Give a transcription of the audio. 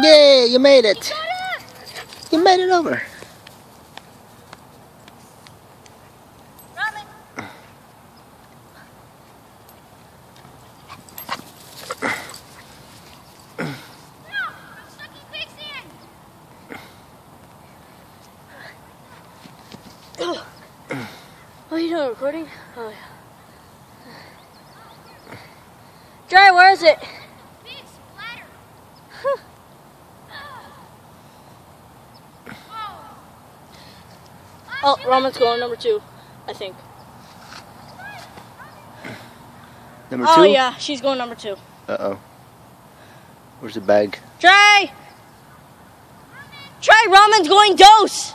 Yay, you made it. You made it over. Ramen. No, I'm stuck in quicksand. Oh, you doing recording? Oh, yeah. Dry, where is it? Big splatter. Oh, Ramen's going number 2, I think. Number 2? Oh, yeah, she's going number 2. Uh-oh. Where's the bag? Try! Try, Ramen's going dose!